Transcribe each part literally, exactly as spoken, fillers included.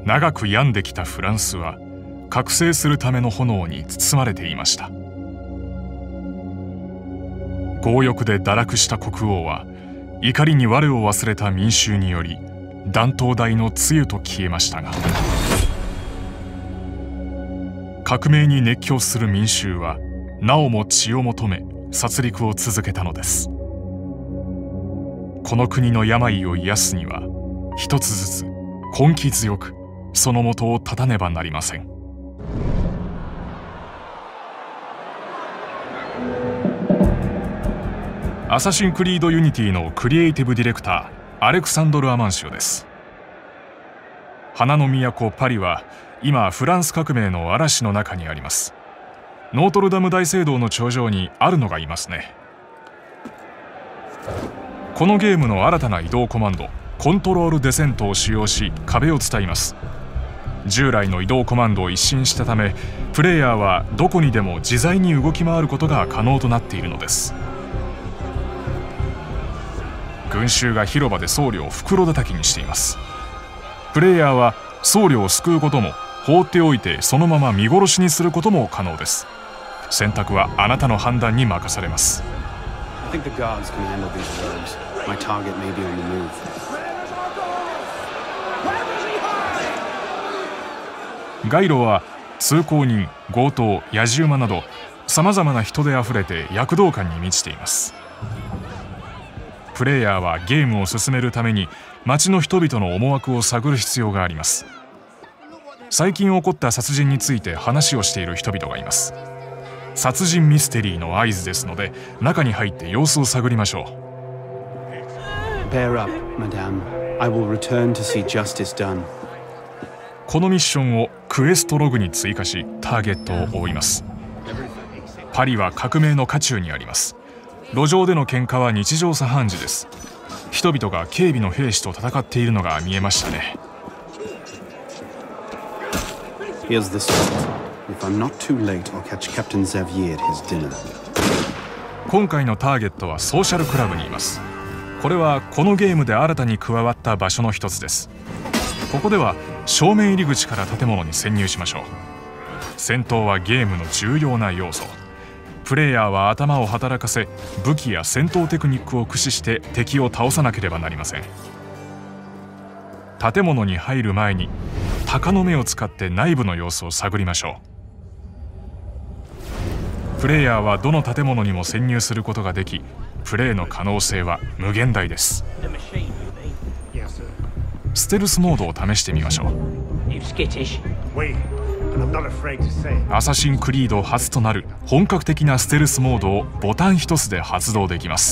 長く病んできたフランスは覚醒するための炎に包まれていました。強欲で堕落した国王は怒りに我を忘れた民衆により断頭台の露と消えましたが、革命に熱狂する民衆はなおも血を求め殺戮を続けたのです。この国の病を癒すには一つずつ根気強くその元を断たねばなりません。アサシンクリードユニティのクリエイティブディレクターアレクサンドル・アマンシオです。花の都パリは今フランス革命の嵐の中にあります。ノートルダム大聖堂の頂上にあるのがいますね。このゲームの新たな移動コマンドコントロールデセントを使用し壁を伝います。従来の移動コマンドを一新したためプレイヤーはどこにでも自在に動き回ることが可能となっているのです。群衆が広場で僧侶を袋叩きにしています。プレイヤーは僧侶を救うことも放っておいてそのまま見殺しにすることも可能です。選択はあなたの判断に任されます。街路は通行人、強盗、やじ馬などさまざまな人であふれて躍動感に満ちています。プレイヤーはゲームを進めるために街の人々の思惑を探る必要があります。最近起こった殺人について話をしている人々がいます。殺人ミステリーの合図ですので中に入って様子を探りましょう。 Bear up, Madame. I will return to see justice done. このミッションをクエストログに追加しターゲットを追います。パリは革命の渦中にあります。路上での喧嘩は日常茶飯事です。人々が警備の兵士と戦っているのが見えましたね。 Here's the spot. If I'm not too late, I'll catch Captain Xavier at his dinner. 今回のターゲットはソーシャルクラブにいます。これはこのゲームで新たに加わった場所の一つです。ここでは正面入り口から建物に潜入しましょう。戦闘はゲームの重要な要素。プレイヤーは頭を働かせ武器や戦闘テクニックを駆使して敵を倒さなければなりません。建物に入る前に鷹の目を使って内部の様子を探りましょう。プレイヤーはどの建物にも潜入することができプレイの可能性は無限大です。ステルスモードを試してみましょう。アサシンクリード初となる本格的なステルスモードをボタン一つで発動できます。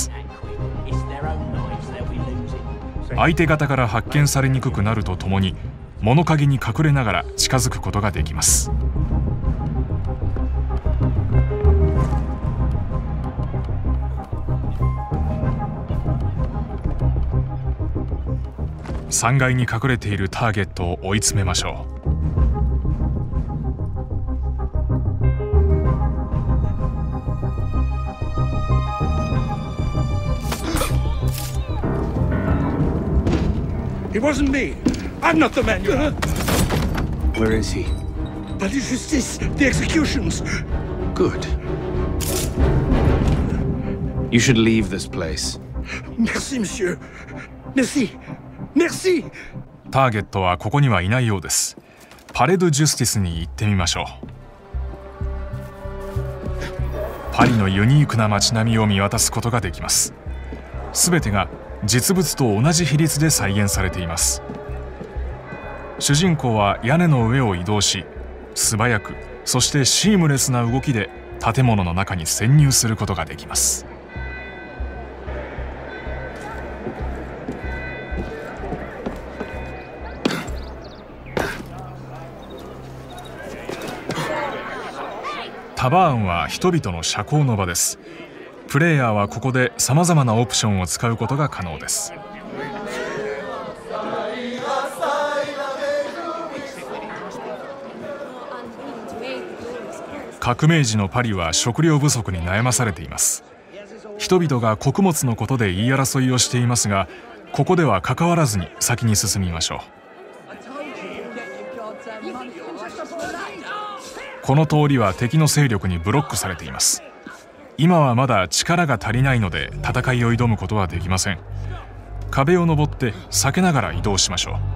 相手方から発見されにくくなるとともに物陰に隠れながら近づくことができます。さんがいに隠れているターゲットを追い詰めましょう。 It wasn't me. I'm not the man you are. Where is he? Palais de Justice, the executions. Good. You should leave this place. Merci, monsieur. Merci. Merci. ターゲットはここにはいないようです。パレ・ドゥ・ジュスティスに行ってみましょう。パリのユニークな街並みを見渡すことができます。すべてが実物と同じ比率で再現されています。主人公は屋根の上を移動し素早くそしてシームレスな動きで建物の中に潜入することができます。タバーンは人々の社交の場です。プレイヤーはここでさまざまなオプションを使うことが可能です。革命時のパリは食料不足に悩まされています。人々が穀物のことで言い争いをしていますが、ここでは関わらずに先に進みましょう。 この通りは敵の勢力にブロックされています。今はまだ力が足りないので戦いを挑むことはできません。壁を登って避けながら移動しましょ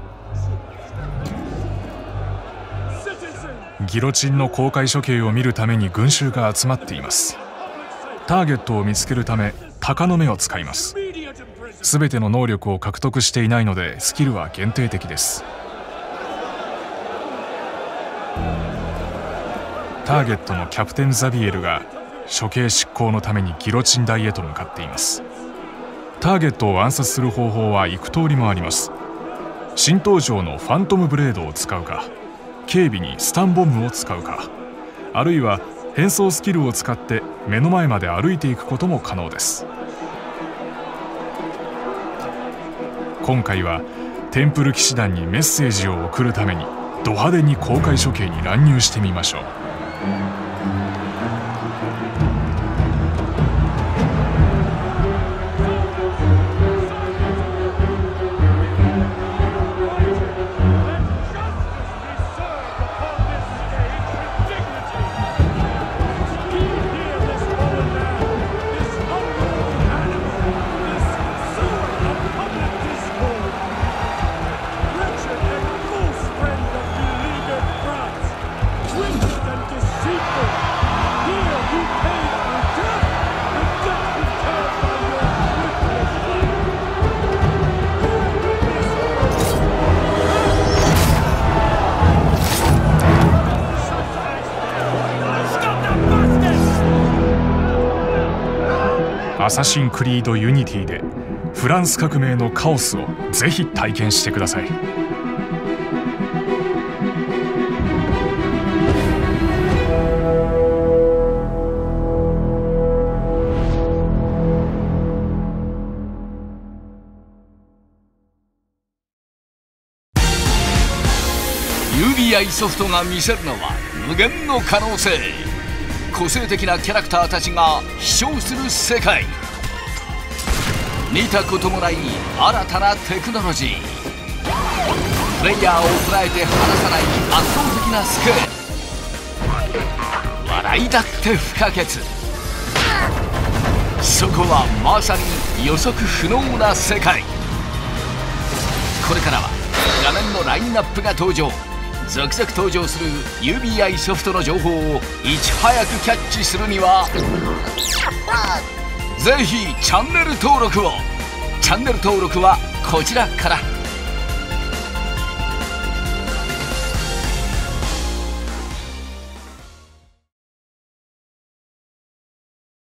う。ギロチンの公開処刑を見るために群衆が集まっています。ターゲットを見つけるため鷹の目を使います。すべての能力を獲得していないのでスキルは限定的です。ターゲットのキャプテンザビエルが処刑執行のためにギロチン台へと向かっています。ターゲットを暗殺する方法は幾通りもあります。新登場のファントムブレードを使うか、警備にスタンボムを使うか、あるいは変装スキルを使って目の前まで歩いていくことも可能です。今回はテンプル騎士団にメッセージを送るためにド派手に公開処刑に乱入してみましょう。アサシンクリードユニティでフランス革命のカオスをぜひ体験してください。 ユービーアイ ソフトが見せるのは無限の可能性。個性的なキャラクターたちが飛翔する世界。見たこともない新たなテクノロジー。プレイヤーを捉えて離さない圧倒的なスケール。笑いだって不可欠。そこはまさに予測不能な世界。これからは画面のラインナップが登場。続々登場する ユービーアイ ソフトの情報をいち早くキャッチするにはぜひチャンネル登録を。チャンネル登録はこちらから。